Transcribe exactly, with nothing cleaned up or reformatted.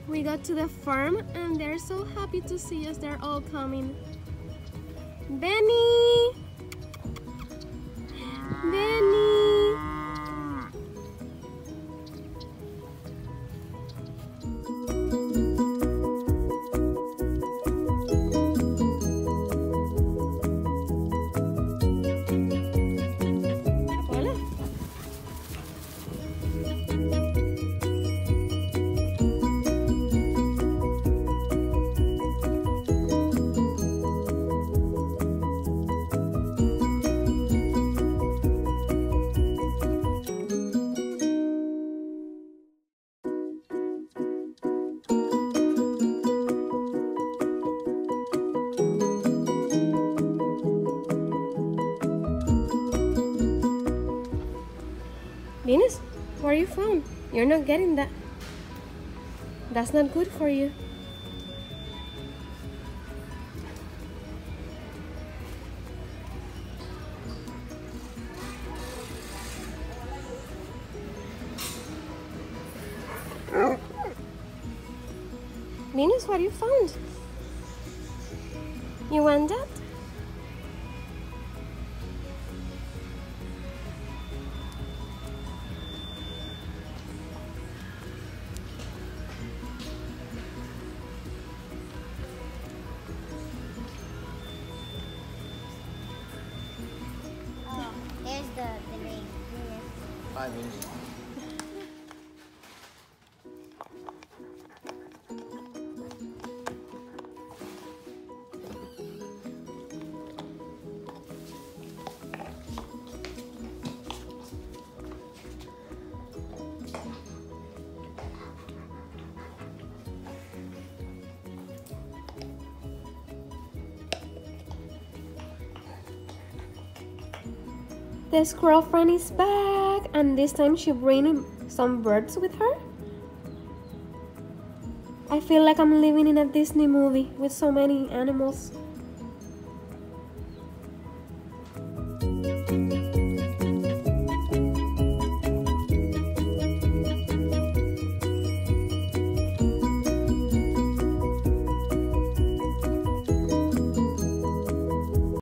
We got to the farm and they're so happy to see us. They're all coming. Benny! Benny! Venus, where are you from? You're not getting that. That's not good for you. Venus, what you found? You want that? There's the, the name. Five minutes. The squirrel friend is back, and this time she bring some birds with her. I feel like I'm living in a Disney movie with so many animals.